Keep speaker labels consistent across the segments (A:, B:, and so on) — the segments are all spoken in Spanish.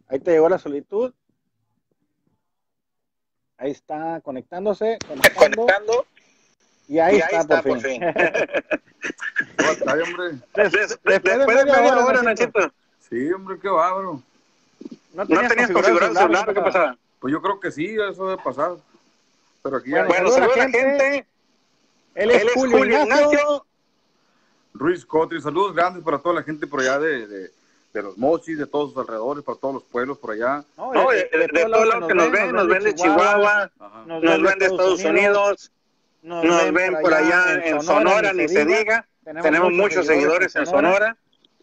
A: Ahí te llegó la solicitud. Ahí está conectándose, conectando. Y ahí está por fin.
B: Ay, hombre.
A: Después de media hora,
B: Nachito. Sí, hombre, qué bárbaro.
A: ¿No tenías configurado el celular?
B: ¿Qué pasaba? Pues yo creo que sí, eso debe pasar. Pero aquí
A: bueno, saludos a la gente. Él es Julio Ignacio
B: Ruiz Cotri. Saludos grandes para toda la gente por allá de los Mochis, de todos sus alrededores, para todos los pueblos por allá.
A: De todos lados que nos ven de Chihuahua, nos ven de Estados Unidos, nos ven por allá en Sonora, ni se diga. Tenemos muchos seguidores en Sonora.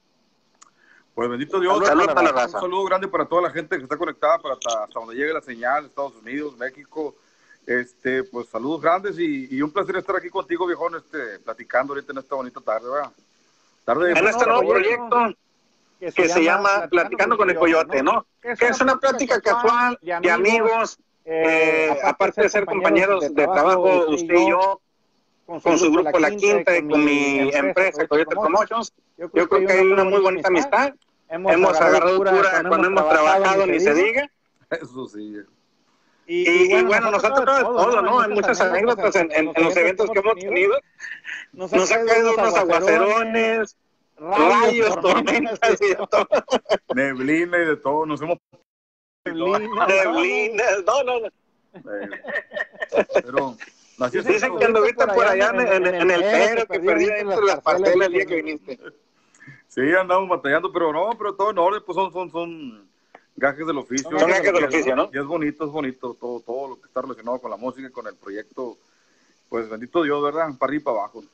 B: Pues bendito Dios, un saludo grande para toda la gente que está conectada para hasta donde llegue la señal, Estados Unidos, México. Pues saludos grandes y un placer estar aquí contigo, viejón, platicando ahorita en esta bonita tarde, ¿verdad?
A: En este nuevo proyecto que se llama Platicando con el Coyote, ¿no? Que es una plática casual de amigos, aparte de ser compañeros de trabajo, usted y yo, con su grupo La Quinta y con mi empresa Coyote Promotions. Yo creo que hay una muy bonita amistad. Hemos agarrado cura cuando hemos trabajado, ni se diga.
B: Eso sí.
A: Y bueno, nos ha tocado todo, ¿no? Hay muchas anécdotas en los eventos que hemos tenido. Nos ha caído unos aguacerones, rayos, tormentas y de todo.
B: Neblina y de todo. Nos hemos...
A: Neblina, no.
B: Pero...
A: Dicen que anduviste por allá en el cero, que perdí entre las parcelas el día que viniste.
B: Sí, andamos batallando, pero todo en orden, pues son gajes del oficio.
A: Son gajes del oficio, ¿no?
B: Y es bonito, todo lo que está relacionado con la música y con el proyecto. Pues bendito Dios, ¿verdad? Para arriba y para abajo.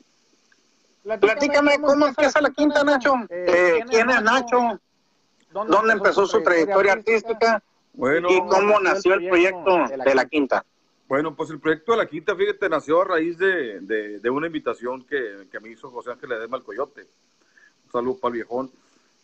A: Platícame, ¿cómo empieza La Quinta, Nacho? ¿Quién es Nacho? ¿Dónde empezó su trayectoria artística?
B: Bueno,
A: ¿Y cómo nació el proyecto de La Quinta?
B: Bueno, pues el proyecto de La Quinta, fíjate, nació a raíz de una invitación que me hizo José Ángel Ledesma el Coyote. Un saludo para el viejón.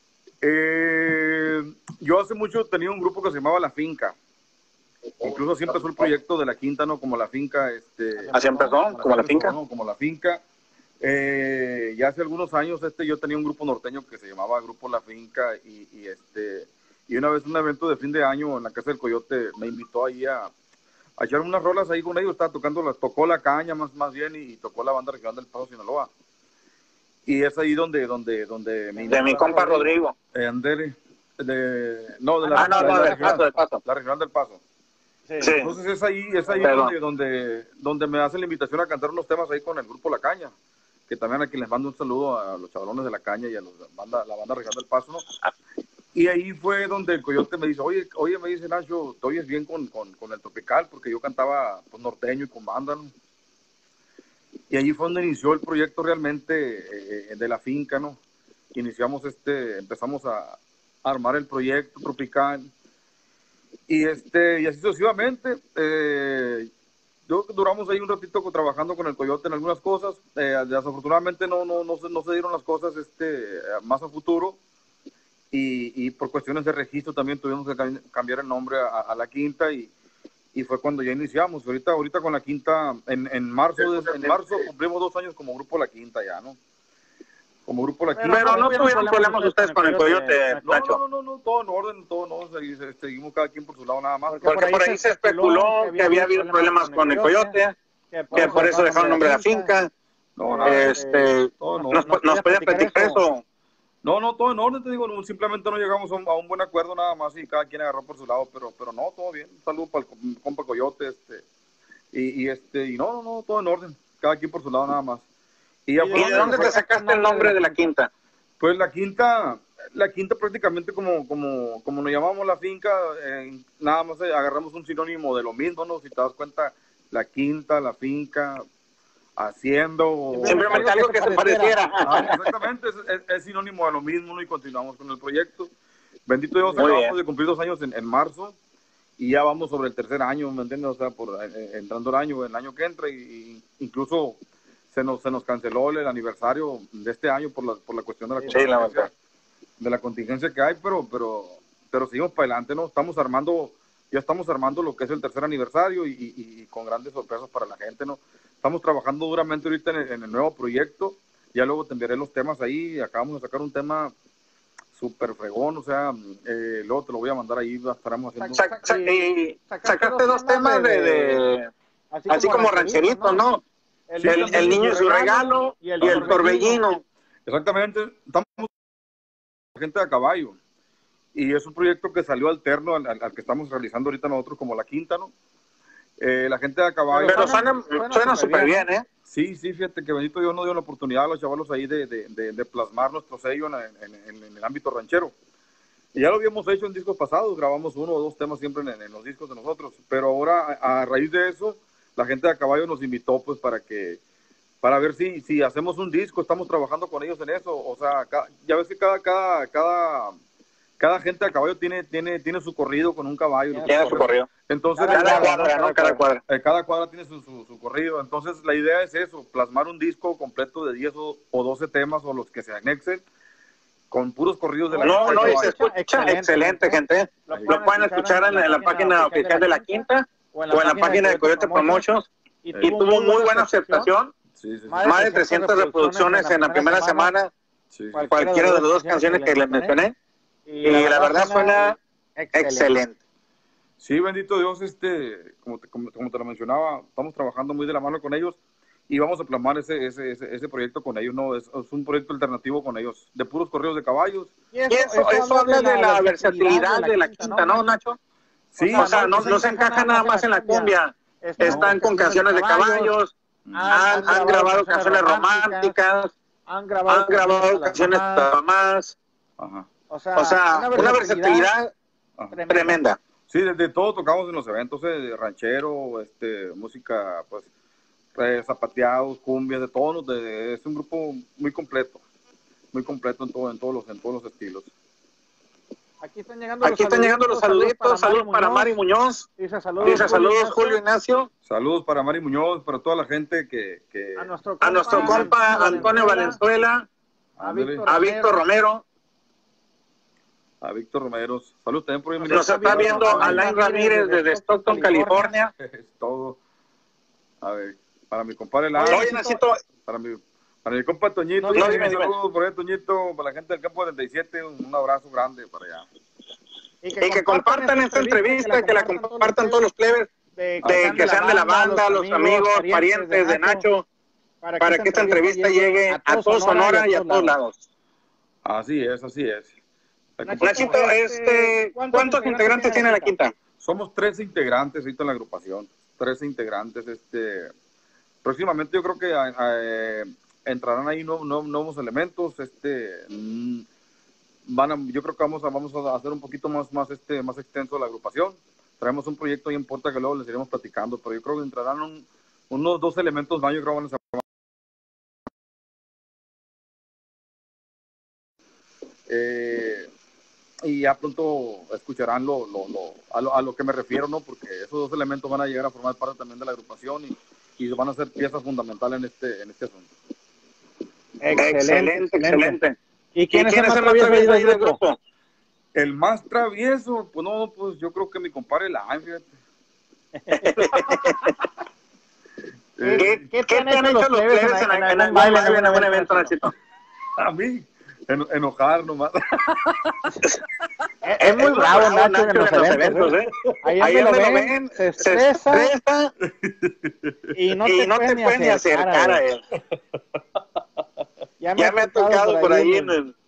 B: Yo hace mucho tenía un grupo que se llamaba La Finca. Incluso así empezó el proyecto de La Quinta, ¿no? Como La Finca.
A: ¿Así empezó? ¿Como La Finca?
B: ¿no? Como La Finca. Ya hace algunos años yo tenía un grupo norteño que se llamaba Grupo La Finca y una vez un evento de fin de año en la Casa del Coyote me invitó ahí a echar unas rolas ahí con ellos. Estaba tocó la caña más bien y tocó la banda regional del Paso, Sinaloa. Y es ahí donde
A: de mi compa Rodrigo.
B: Del
A: Paso.
B: La regional del Paso.
A: Sí.
B: Entonces es ahí donde me hacen la invitación a cantar unos temas ahí con el grupo La Caña, que también aquí les mando un saludo a los chavalones de La Caña y a la banda regional del Paso, ¿no? Y ahí fue donde el Coyote me dice, oye, me dice Nacho, ¿te oyes bien con el tropical? Porque yo cantaba pues, norteño y con banda, ¿no? Y allí fue donde inició el proyecto realmente de La Finca, ¿no? Empezamos a armar el proyecto tropical y así sucesivamente. Duramos ahí un ratito trabajando con el Coyote en algunas cosas. Desafortunadamente no se dieron las cosas más a futuro. Y por cuestiones de registro también tuvimos que cambiar el nombre a La Quinta y fue cuando ya iniciamos. Ahorita con La Quinta, en marzo cumplimos 2 años como grupo La Quinta ya, ¿no? Como grupo La Quinta.
A: Pero no tuvieron problemas ustedes con el Coyote, Nacho.
B: No, todo en orden, seguimos cada quien por su lado nada más.
A: Porque por ahí se especuló que había habido problemas con el Coyote, que por eso dejaron el nombre de La Finca. ¿Nos pueden platicar eso?
B: No, todo en orden, te digo, simplemente no llegamos a un buen acuerdo nada más y cada quien agarró por su lado, pero no, todo bien. Un saludo para el compa Coyote, no, todo en orden, cada quien por su lado nada más. ¿Y
A: de dónde te sacaste el nombre de La Quinta?
B: Pues La Quinta prácticamente como nos llamamos La Finca, nada más agarramos un sinónimo de lo mismo, ¿no? Si te das cuenta, La Quinta, La Finca, haciendo...
A: Simplemente algo que se pareciera.
B: Exactamente, es sinónimo de lo mismo, ¿no? Y continuamos con el proyecto. Bendito Dios, acabamos de cumplir 2 años en marzo y ya vamos sobre el 3er año, ¿me entiendes? O sea, entrando el año que entra y incluso se nos canceló el aniversario de este año por la cuestión de la contingencia, de la contingencia que hay, pero seguimos para adelante, ¿no? Ya estamos armando lo que es el 3er aniversario y con grandes sorpresas para la gente, ¿no? Estamos trabajando duramente ahorita en el nuevo proyecto. Ya luego te enviaré los temas ahí. Acabamos de sacar un tema súper fregón, o sea, luego te lo voy a mandar ahí, estaremos haciendo...
A: Sacaste dos temas así como rancherito, ¿no? El niño y su regalo y el torbellino.
B: Exactamente, estamos gente a caballo, y es un proyecto que salió alterno al que estamos realizando ahorita nosotros como La Quinta, ¿no? La gente de a caballo...
A: Pero suena súper bien, ¿eh?
B: Sí, fíjate que bendito Dios nos dio la oportunidad a los chavalos ahí de plasmar nuestro sello en el ámbito ranchero. Y ya lo habíamos hecho en discos pasados, grabamos 1 o 2 temas siempre en los discos de nosotros, pero ahora a raíz de eso, la gente de a caballo nos invitó pues para ver si hacemos un disco, estamos trabajando con ellos en eso, o sea, ya ves que cada gente a caballo tiene su corrido con un caballo.
A: Tiene su corrido.
B: Entonces,
A: cada cuadra, ¿no? Cada cuadra.
B: Cada cuadra tiene su corrido. Entonces, la idea es eso, plasmar un disco completo de 10 o 12 temas o los que se anexen con puros corridos de la
A: Quinta. No, y se escucha excelente, gente. Lo pueden escuchar en la página oficial de La Quinta o en la página de Coyote Promotions. Y tuvo muy buena aceptación.
B: Sí.
A: Más de 300 reproducciones en la primera semana. Cualquiera de las 2 canciones que les mencioné. Y la verdad suena excelente.
B: Sí, bendito Dios, como te lo mencionaba, estamos trabajando muy de la mano con ellos y vamos a plasmar ese proyecto con ellos, ¿no? Es un proyecto alternativo con ellos, de puros corridos de caballos.
A: Y eso habla de la versatilidad de La Quinta, ¿no, Nacho? Sí. O sea, no se encaja nada más en la cumbia, están con canciones de caballos, han grabado canciones románticas, han grabado canciones de mamás.
B: Ajá.
A: O sea, una versatilidad tremenda.
B: Sí, de todo tocamos en los eventos, ranchero, música, pues, zapateados, cumbias, de todos, es un grupo muy completo en todos los estilos.
A: Aquí están llegando los saluditos, saludos para Mari Muñoz. Dice saludos Julio Ignacio.
B: Saludos para Mari Muñoz, para toda la gente que
A: a nuestro compa Antonio Valenzuela, a Víctor Romero.
B: A Víctor Romero, salud también por
A: ahí. Nos está viendo Alain Ramírez desde Stockton, California.
B: Es todo. A ver, para mi compadre para mi compa Toñito, saludos por ahí, Toñito, para la gente del campo 37, un abrazo grande para allá.
A: Y que compartan esta entrevista, que la compartan todos los plebes, que sean de la banda, los amigos, parientes de Nacho, para que esta entrevista llegue a todo Sonora y a todos lados.
B: Así es.
A: Nachito, ¿cuántos integrantes tiene La Quinta?
B: Somos 13 integrantes ahorita en la agrupación, 13 integrantes. Próximamente yo creo que entrarán ahí nuevos elementos. Yo creo que vamos a hacer un poquito más extenso la agrupación. Traemos un proyecto ahí en puerta que luego les iremos platicando, pero yo creo que entrarán unos 2 elementos más. Yo creo que van a ser y ya pronto escucharán a lo que me refiero, ¿no? Porque esos 2 elementos van a llegar a formar parte también de la agrupación y van a ser piezas fundamentales en este asunto.
A: Excelente. ¿Y quién es el más travieso ahí del grupo?
B: El más travieso, pues yo creo que mi compadre fíjate.
A: ¿Qué te han hecho los plebes en el baile en un evento, Nachito?
B: A mí, enojar nomás.
A: Es muy bravo Nacho en los eventos, ¿eh? Ahí lo ven, se estresa y no te puede ni acercar a él. Ya me ha tocado por ahí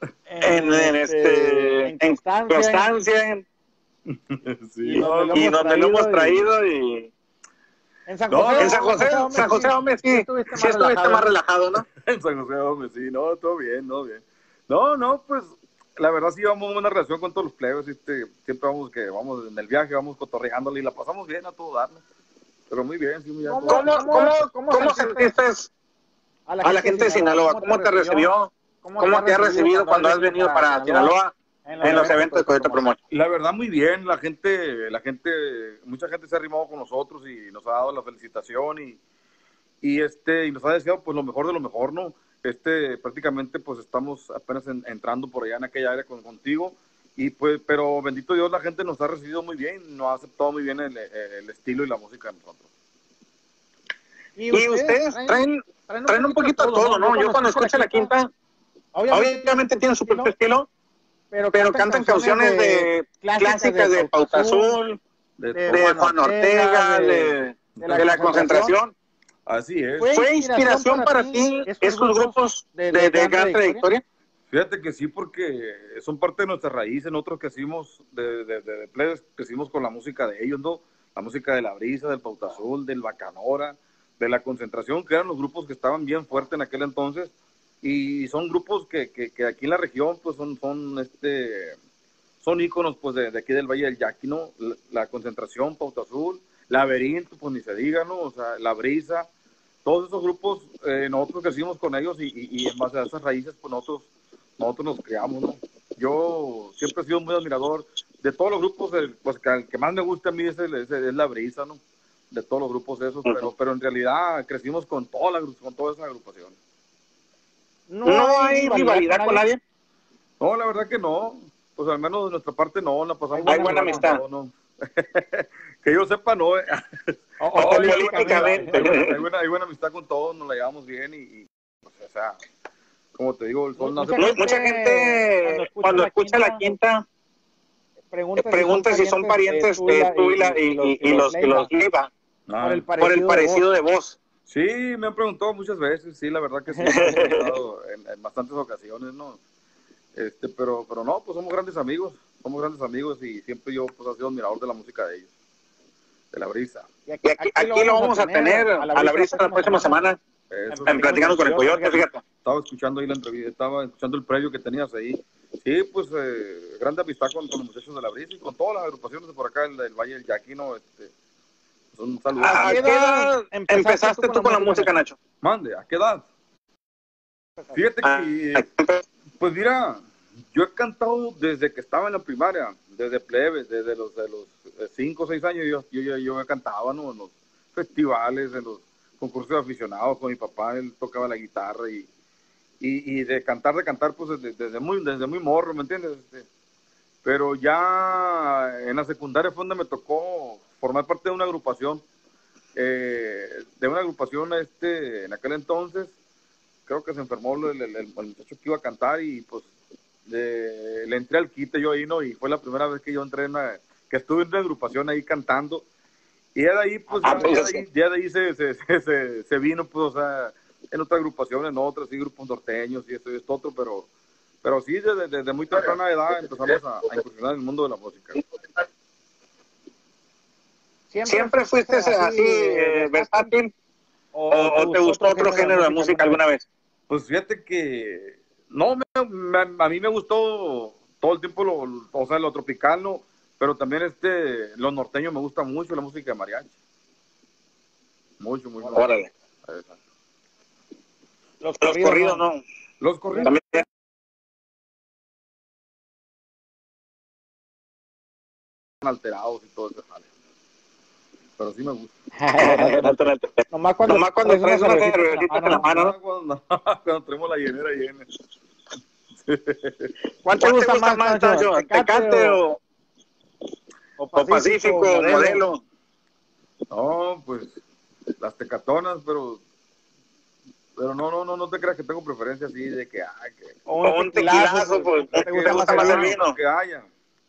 A: en Constancia,
B: sí.
A: y donde lo hemos traído y... En San José, hombre, sí estuviste más relajado, ¿no?
B: En San José, hombre, sí, no, todo bien. No, pues, la verdad sí llevamos una relación con todos los plebes, siempre vamos en el viaje, vamos cotorreándole y la pasamos bien a todo darnos. Pero muy bien, sí, muy bien.
A: ¿Cómo sentiste a la gente de Sinaloa? ¿Cómo te recibió? ¿Cómo te ha recibido cuando has venido para Sinaloa en los eventos de Coyote Promotion?
B: La verdad, muy bien. La gente, mucha gente se ha arrimado con nosotros y nos ha dado la felicitación y nos ha deseado pues lo mejor de lo mejor, ¿no? Prácticamente pues estamos apenas entrando por allá en aquella área contigo y pues, pero bendito Dios, la gente nos ha recibido muy bien, nos ha aceptado muy bien el estilo y la música de nosotros.
A: Y ustedes traen un poquito de todo, ¿no? Yo cuando escucho La Quinta, obviamente tienen su propio estilo, pero cantan canciones clásicas de Pauta Azul, de Juan Ortega, de la Concentración.
B: Así es.
A: ¿Fue inspiración para ti estos grupos de gran trayectoria?
B: Fíjate que sí, porque son parte de nuestra raíz. Nosotros crecimos de plebes, crecimos con la música de ellos, ¿no? La música de La Brisa, del Pauta Azul, del Bacanora, de la Concentración, que eran los grupos que estaban bien fuertes en aquel entonces. Y son grupos que aquí en la región pues son íconos pues de aquí del Valle del Yaqui, ¿no? La Concentración, Pauta Azul, Laberinto, pues ni se diga, ¿no? O sea, La Brisa, todos esos grupos, nosotros crecimos con ellos y en base a esas raíces pues nosotros nos creamos, ¿no? Yo siempre he sido muy admirador de todos los grupos, pues el que más me gusta a mí es La Brisa, ¿no? De todos los grupos esos, pero en realidad crecimos con todas esas agrupaciones.
A: ¿No hay rivalidad con nadie?
B: No, la verdad que no. Pues al menos de nuestra parte no, la pasamos.
A: Hay buena amistad.
B: No. Que yo sepa, no.
A: Políticamente.
B: Hay buena amistad con todos, nos la llevamos bien y pues, o sea, como te digo, el sol nace.
A: Mucha gente cuando escucha la quinta pregunta si son parientes tú y los Leiva por el parecido de voz.
B: Sí, me han preguntado muchas veces, sí, la verdad que sí, me han preguntado en bastantes ocasiones, ¿no? Pero no, pues somos grandes amigos y siempre yo pues he sido admirador de la música de ellos, de La Brisa.
A: Y aquí lo vamos a tener a La Brisa la próxima semana, platicando con el Coyote, fíjate.
B: Estaba escuchando ahí la entrevista, estaba escuchando el previo que tenías ahí. Sí, pues grande amistad con los muchachos de La Brisa y con todas las agrupaciones de por acá del Valle del Yaqui, ¿no? Un saludo.
A: ¿A qué edad empezaste tú con la música, Nacho?
B: Mande, ¿a qué edad? Fíjate que, pues mira, yo he cantado desde que estaba en la primaria, desde plebes, desde los 5 o 6 años yo cantaba, ¿no? En los festivales, en los concursos de aficionados con mi papá, él tocaba la guitarra y de cantar, pues desde muy morro, ¿me entiendes? Pero ya en la secundaria fue donde me tocó formar parte de una agrupación, en aquel entonces, creo que se enfermó el muchacho que iba a cantar y pues le entré al quite yo ahí, ¿no? Y fue la primera vez que yo entré que estuve en una agrupación ahí cantando y ya de ahí, pues, ya de ahí se vino, pues, o sea, en otra agrupación, en otras, sí, grupos norteños y esto y esto otro, pero sí, desde muy temprana edad empezamos a incursionar en el mundo de la música.
A: ¿Siempre fuiste así versátil o te gustó otro género de música alguna vez?
B: Pues fíjate que no, a mí me gustó todo el tiempo lo tropical, ¿no? Pero también lo norteño me gusta mucho, la música de mariachi. Mucho.
A: Órale. Los corridos no.
B: Los corridos
A: también.
B: Alterados y todo eso, ¿vale? Pero sí me gusta.
A: Nomás cuando traes una cervecita en la mano.
B: Cuando tenemos la llenera llena.
A: ¿Cuál te gusta más, Nacho? ¿Tecate o Pacífico, Modelo?
B: No, pues las tecatonas, pero no te creas que tengo preferencia así de que
A: o un tequilazo, pues te gusta más el vino
B: que haya.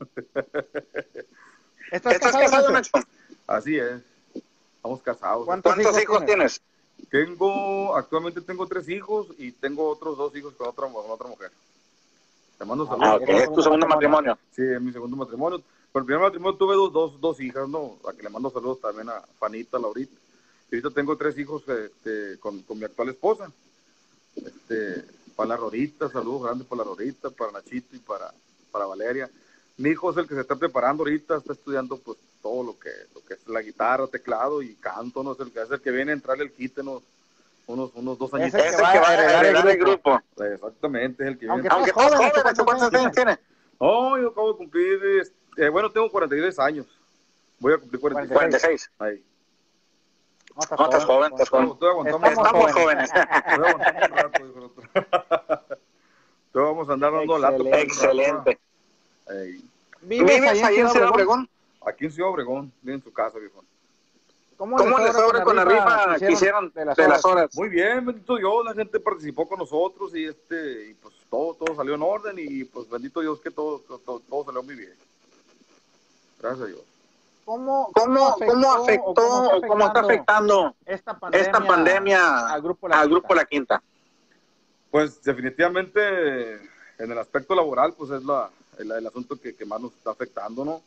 A: ¿Estás casado, Nacho?
B: Así es, estamos casados.
A: ¿Cuántos hijos tienes?
B: Actualmente tengo 3 hijos y tengo otros 2 hijos con otra mujer. Te mando saludos.
A: Okay. ¿Es tu segundo matrimonio?
B: Sí, es mi segundo matrimonio. Por el primer matrimonio tuve dos hijas, ¿no? A que le mando saludos también a Fanita, Laurita. Y ahorita tengo 3 hijos con mi actual esposa. Para la Rorita, saludos grandes para la Rorita, para Nachito y para Valeria. Mi hijo es el que se está preparando ahorita, está estudiando pues todo lo que es la guitarra, teclado y canto, ¿no? Es el que viene a entrarle el quite, ¿no? Unos 2 años.
A: Es el que va a heredar el grupo.
B: Exactamente, es el que viene.
A: Aunque estás joven, ¿cuántos años tienes?
B: No, yo acabo de cumplir, tengo 43 años. Voy a cumplir
A: 46.
B: Ahí.
A: No, estás joven. Estamos jóvenes.
B: Todos vamos a andar dando lato.
A: Excelente.
B: ¿Vives
A: ahí en Ciudad Obregón?
B: Aquí en Ciudad Obregón, vive en su casa, viejo.
A: ¿Cómo les sobra con la rifa que hicieron de las horas?
B: Muy bien, bendito Dios, la gente participó con nosotros y pues todo salió en orden y pues bendito Dios que todo salió muy bien. Gracias a Dios.
A: ¿Cómo afectó o cómo está afectando esta pandemia al Grupo La Quinta?
B: Pues definitivamente en el aspecto laboral pues es el asunto que más nos está afectando, ¿no?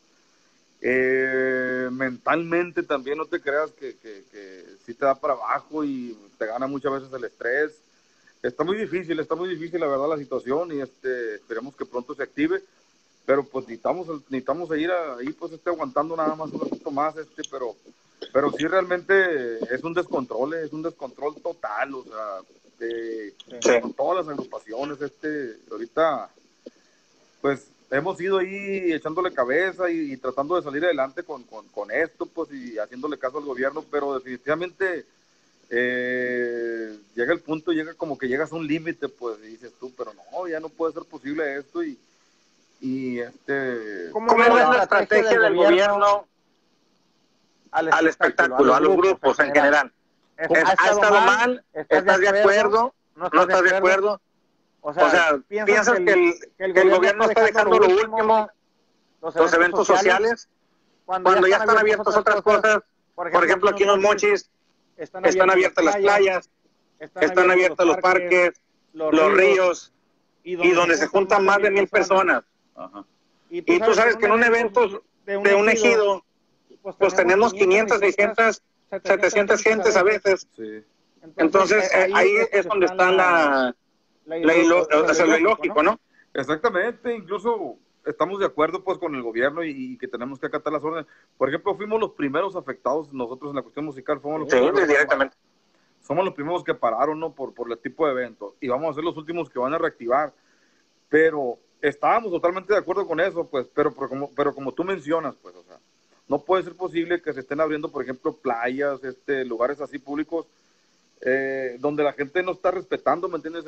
B: Mentalmente también no te creas que sí te da para abajo y te gana muchas veces el estrés. Está muy difícil la verdad la situación y esperemos que pronto se active, pero pues necesitamos seguir ahí pues aguantando nada más un poquito más, pero sí realmente es un descontrol total, o sea, con todas las agrupaciones, ahorita pues hemos ido ahí echándole cabeza y tratando de salir adelante con esto, pues, y haciéndole caso al gobierno, pero definitivamente llega el punto, como que llegas a un límite, pues, y dices tú, pero no, ya no puede ser posible esto,
A: ¿Cómo es la estrategia del gobierno al espectáculo, a los grupos en general? ¿Ha estado mal? ¿Estás de acuerdo? ¿No estás de acuerdo? O sea, ¿piensas que el gobierno está dejando lo último, los eventos sociales, cuando ya están abiertas otras cosas? Por ejemplo, aquí en Los Mochis están abiertas las playas, están abiertos los parques, los ríos, y donde se juntan más de 1,000 personas. Ajá. Y tú sabes que en un evento de un ejido, pues tenemos 500, 600, 700 gentes a veces. Sí. Entonces, ahí es donde está lo ilógico, ¿no?
B: Exactamente, incluso estamos de acuerdo pues con el gobierno y que tenemos que acatar las órdenes. Por ejemplo, fuimos los primeros afectados nosotros en la cuestión musical,
A: directamente.
B: Somos los primeros que pararon, ¿no? Por el tipo de evento, y vamos a ser los últimos que van a reactivar, pero estábamos totalmente de acuerdo con eso, pues, pero como tú mencionas, pues, o sea, no puede ser posible que se estén abriendo, por ejemplo, playas, lugares así públicos, donde la gente no está respetando, ¿me entiendes?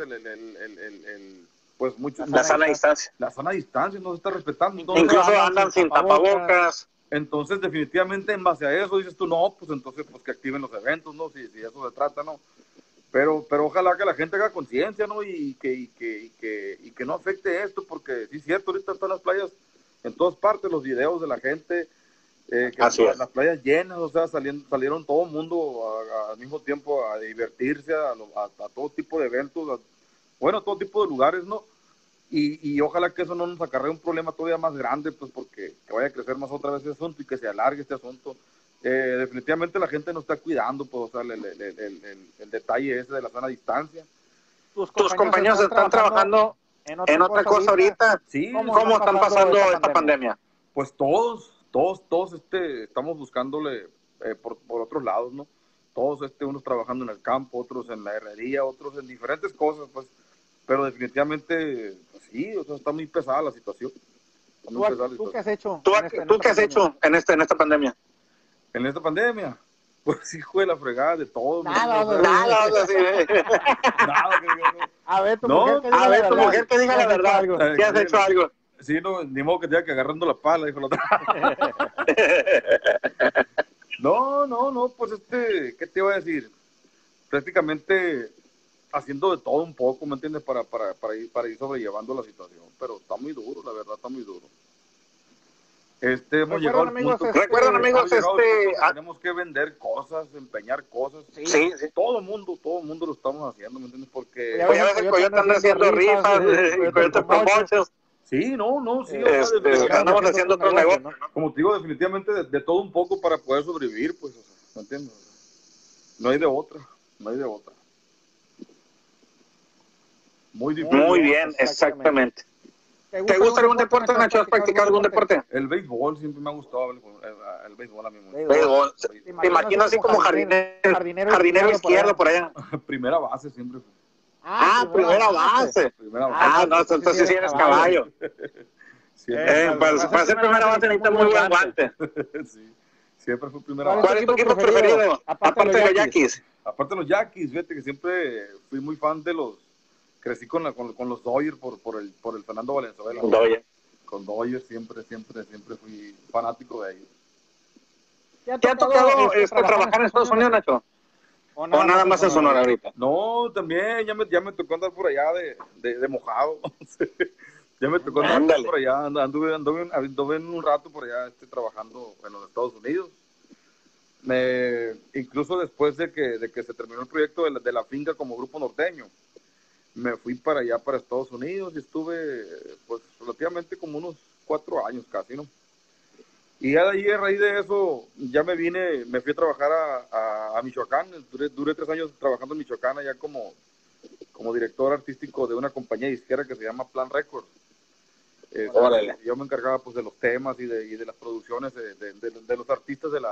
B: Pues mucho.
A: La sana distancia.
B: La sana distancia no se está respetando.
A: Incluso andan sin tapabocas.
B: Entonces, definitivamente, en base a eso, dices tú, no, pues entonces, pues que activen los eventos, ¿no? Si eso se trata, ¿no? Pero ojalá que la gente haga conciencia, ¿no? Y que no afecte esto, porque sí es cierto, ahorita están las playas en todas partes, los videos de la gente, las playas llenas, o sea, salieron todo el mundo al mismo tiempo a divertirse, a todo tipo de eventos, a todo tipo de lugares, ¿no? Y ojalá que eso no nos acarree un problema todavía más grande, pues porque que vaya a crecer más otra vez este asunto y que se alargue este asunto. Definitivamente la gente no está cuidando, pues, o sea, el detalle ese de la sana distancia.
A: ¿Tus compañeros están trabajando en otra cosa ahorita?
B: Sí.
A: ¿Cómo están pasando esta pandemia?
B: Pues todos estamos buscándole por otros lados, ¿no? Todos unos trabajando en el campo, otros en la herrería, otros en diferentes cosas, pues, pero definitivamente, pues, sí, o sea, está muy pesada la situación.
A: ¿Tú qué has hecho? ¿Tú qué has hecho en esta pandemia?
B: En esta pandemia, pues, hijo de la fregada, de todo.
A: Nada. A ver, tu mujer que diga la verdad. ¿Qué has hecho algo?
B: Sí, no, ni modo que te que agarrando la pala, dijo la otra. No, pues ¿qué te iba a decir? Prácticamente haciendo de todo un poco, ¿me entiendes? Para ir sobrellevando la situación, pero está muy duro, la verdad, está muy duro. Hemos llegado al punto.
A: Recuerdan, amigos,
B: tenemos que vender cosas, empeñar cosas.
A: Sí.
B: Todo el mundo lo estamos haciendo, ¿me entiendes? Porque
A: ya ves el Coyote anda haciendo rifas, Coyote Promotions.
B: Sí, sí.
A: Andamos haciendo otros negocios, ¿no?
B: Como te digo, definitivamente de todo un poco para poder sobrevivir, pues, o sea, ¿me entiendes? No hay de otra. Muy difícil.
A: Muy bien, exactamente. ¿Te gusta algún deporte, Nacho? ¿Has practicado algún deporte?
B: El béisbol, siempre me ha gustado el béisbol a mí.
A: Béisbol. Te imagino así como jardinero izquierdo por allá.
B: Primera base siempre fue.
A: Primera base. No, entonces sí eres caballo. Para ser primera base necesitas muy buen guante.
B: Sí, siempre fue primera base.
A: ¿Cuál es tu equipo preferido? Aparte de los Yaquis.
B: Aparte de los Yaquis, fíjate que siempre fui muy fan de crecí con los Dodgers por el Fernando Valenzuela. Con Dodgers siempre fui fanático de ellos.
A: ¿Te ha tocado trabajar en Estados Unidos, Nacho? ¿O nada más en Sonora ahorita?
B: No, también ya me tocó andar por allá de mojado. Ya me tocó andar por allá, anduve en un rato por allá trabajando en los Estados Unidos. Incluso después de que se terminó el proyecto de la finca como grupo norteño, me fui para allá, para Estados Unidos, y estuve pues relativamente como unos 4 años casi, ¿no? Y ya de ahí, a raíz de eso, ya me fui a trabajar a Michoacán. Duré 3 años trabajando en Michoacán, allá como director artístico de una compañía disquera que se llama Plan Records. Yo me encargaba pues de los temas y de las producciones de los artistas de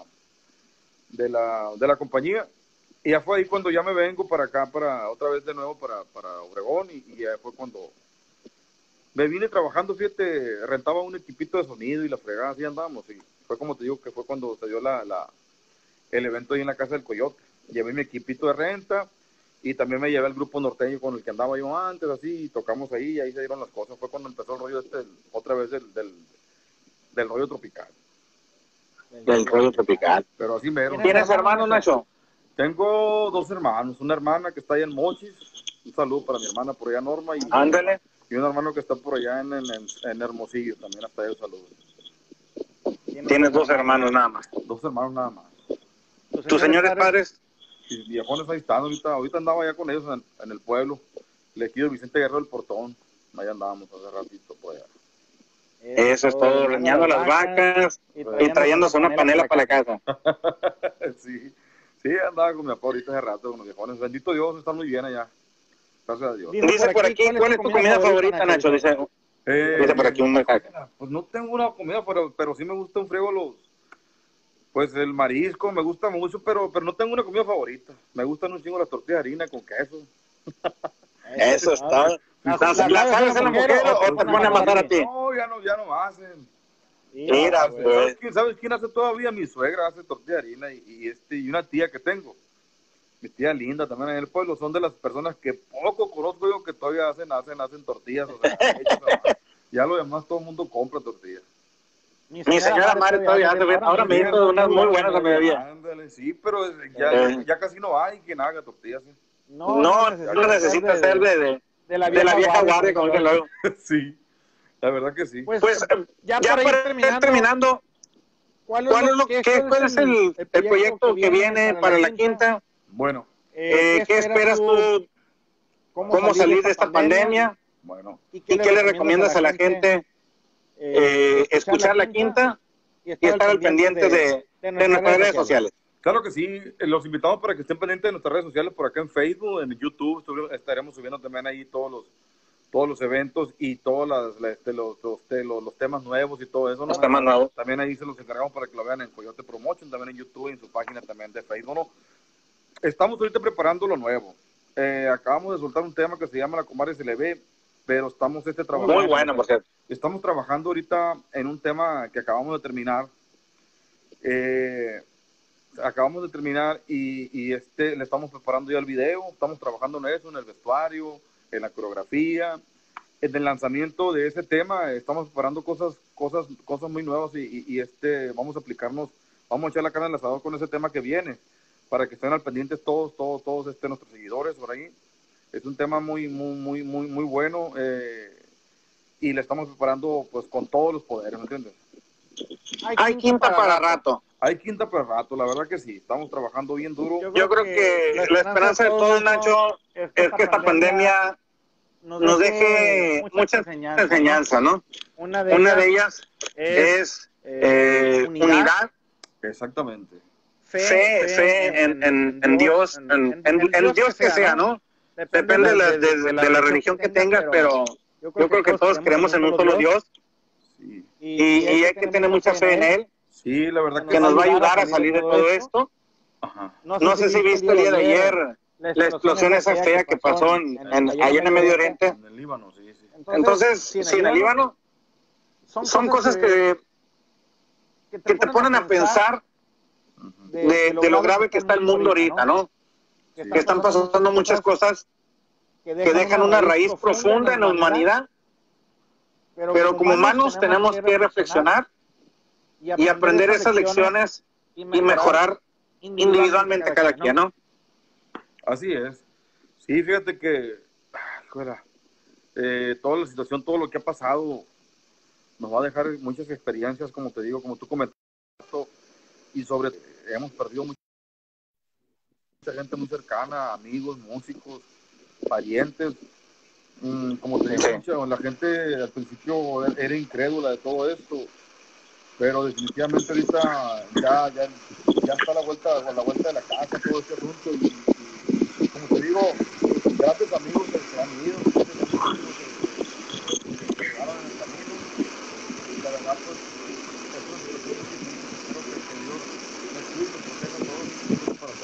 B: la compañía. Y ya fue ahí cuando ya me vengo para acá, otra vez de nuevo para Obregón, y ya fue cuando me vine trabajando. Fíjate, rentaba un equipito de sonido y la fregada, así andamos, y fue como te digo que fue cuando se dio el evento ahí en la Casa del Coyote. Llevé mi equipito de renta y también me llevé al grupo norteño con el que andaba yo antes, así, y tocamos ahí, y ahí se dieron las cosas. Fue cuando empezó el rollo otra vez del rollo tropical.
A: Del rollo tropical.
B: Pero así mero.
A: ¿Tienes hermanos, Nacho?
B: Tengo 2 hermanos, una hermana que está allá en Mochis, un saludo para mi hermana por allá, Norma,
A: Ándale.
B: Y un hermano que está por allá en Hermosillo, también hasta ahí, saludos.
A: Tienes 2 hermanos nada más.
B: 2 hermanos nada más.
A: ¿Tus señores padres?
B: Y viejones ahí están, ahorita andaba allá con ellos en el pueblo, le quiero Vicente Guerrero del Portón, allá andábamos hace ratito por allá.
A: Eso es todo, reñando las vacas y trayéndose una panela para la casa.
B: Sí, andaba con mi papá ahorita hace rato con los viejones. Bendito Dios, están muy bien allá. Gracias a Dios.
A: Dice por aquí, ¿cuál es tu comida favorita, Nacho? Dice por aquí un mensaje.
B: Pues no tengo una comida, pero sí me gusta un friego pues el marisco, me gusta mucho, pero no tengo una comida favorita. Me gustan un chingo las tortillas de harina con queso.
A: Eso está. ¿Las sabes en la mujer o te pone a matar a ti?
B: No, ya no hacen.
A: Mira, pues.
B: ¿Sabes quién hace todavía? Mi suegra hace tortilla de harina y una tía que tengo. Mi tía Linda también en el pueblo. Son de las personas que poco conozco yo que todavía hacen tortillas. O sea, ya lo demás todo el mundo compra tortillas.
A: Mi señora madre todavía hace, ahora me hizo unas muy buenas a mediodía.
B: Ándale, sí, pero ya casi no hay quien haga tortillas. ¿Eh?
A: No necesita ser de la vieja guardia, como dicen luego.
B: Sí, la verdad que sí.
A: Pues ya para ir terminando, ¿cuál es el proyecto que viene para la quinta?
B: Bueno,
A: ¿qué esperas tú? ¿Cómo salir de esta pandemia?
B: Bueno,
A: ¿Y qué le recomiendas a la gente? Escuchar la quinta y estar al pendiente de nuestras redes sociales.
B: Claro que sí, los invitamos para que estén pendientes de nuestras redes sociales por acá en Facebook, en YouTube. Estaremos subiendo también ahí todos los eventos y todos los temas nuevos y todo eso, ¿no?
A: Los temas nuevos.
B: También ahí se los encargamos para que lo vean en Coyote Promotion, también en YouTube y en su página también de Facebook, ¿no? Estamos ahorita preparando lo nuevo. Acabamos de soltar un tema que se llama La Comadre Se Le Ve, pero estamos trabajando.
A: Muy bueno, por cierto.
B: Estamos trabajando ahorita en un tema que acabamos de terminar. Y le estamos preparando ya el video. Estamos trabajando en eso, en el vestuario, en la coreografía, en el lanzamiento de ese tema. Estamos preparando cosas muy nuevas y vamos a aplicarnos, vamos a echar la carne al asador con ese tema que viene, para que estén al pendiente todos nuestros seguidores por ahí. Es un tema muy bueno, y le estamos preparando pues con todos los poderes, ¿me entiendes?
A: Hay quinta para rato.
B: Hay quinta para rato, la verdad que sí. Estamos trabajando bien duro.
A: Yo creo que la esperanza de todos, Nacho, es que esta pandemia nos deje muchas enseñanzas, ¿no? Una de ellas es unidad.
B: Exactamente.
A: Fe en Dios, en Dios que sea, ¿no? Depende de la religión que tengas, pero yo creo que todos creemos en un solo Dios.
B: Sí.
A: Y hay que tener mucha fe en Él.
B: Sí, la verdad
A: que nos va a ayudar a salir de todo esto.
B: Ajá.
A: No sé si viste el día de ayer la explosión esa fea que pasó allá en el Medio Oriente.
B: En el Líbano, sí.
A: Entonces, si en el Líbano son cosas que te ponen a pensar de lo grave que está el mundo ahorita, ¿no? Que están pasando muchas cosas que dejan una raíz profunda en la humanidad, pero como humanos tenemos que reflexionar y aprender esas lecciones y mejorar individualmente cada quien, ¿no?
B: Así es. Sí, fíjate que toda la situación, todo lo que ha pasado, nos va a dejar muchas experiencias, como te digo, como tú comentaste, y hemos perdido mucha gente muy cercana, amigos, músicos, parientes. Como te digo, la gente al principio era incrédula de todo esto, pero definitivamente ahorita ya está a la vuelta de la casa todo este asunto, y como te digo, grandes amigos que se han ido, grandes amigos que quedaron en el camino, y la verdad pues es una situación difícil. Espero que Dios nos cuide, nos proteja a todos y nos para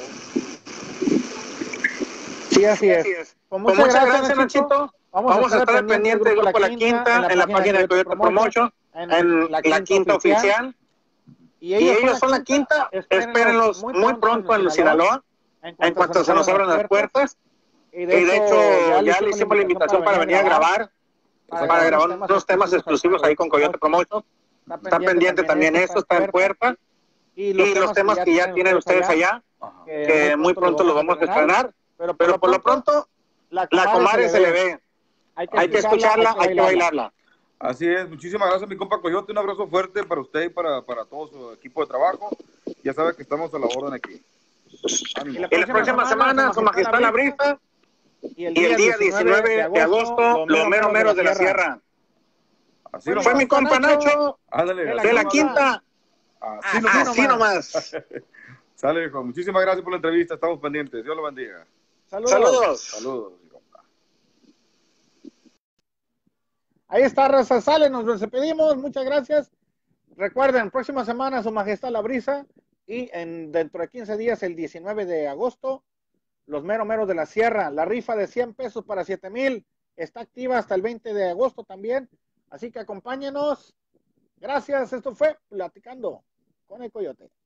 B: todos.
A: Sí, así es. Pues muchas gracias, Nachito. Vamos a estar pendiente del grupo La Quinta en la página de Coyote Promotion, en la Quinta Oficial. Y ellos son la Quinta, espérenlos muy pronto en Sinaloa, en cuanto se nos abran las puertas. Y de hecho, ya le hicimos la invitación para venir a grabar, para grabar unos temas exclusivos ahí con Coyote Promotion. Está pendiente también esto, está en puerta. Y los temas que ya tienen ustedes allá, que muy pronto los vamos a estrenar. Pero por lo pronto, la comadre se le ve. Hay que escucharla, hay que bailarla.
B: Así es, muchísimas gracias mi compa Coyote, un abrazo fuerte para usted y para todo su equipo de trabajo. Ya sabe que estamos a la orden aquí.
A: Y la próxima semana, Su Majestad la Brisa, y el día 19 de agosto, los meros de la sierra.
B: Así
A: fue mi compa Nacho, de la Quinta. Así nomás.
B: Sale, hijo. Muchísimas gracias por la entrevista, estamos pendientes. Dios lo bendiga.
A: Saludos. Ahí está, raza, sale, nos despedimos, muchas gracias. Recuerden, próxima semana Su Majestad la Brisa, y dentro de 15 días, el 19 de agosto, los meros de la sierra. La rifa de 100 pesos para 7,000 está activa hasta el 20 de agosto también, así que acompáñenos. Gracias, esto fue Platicando con el Coyote.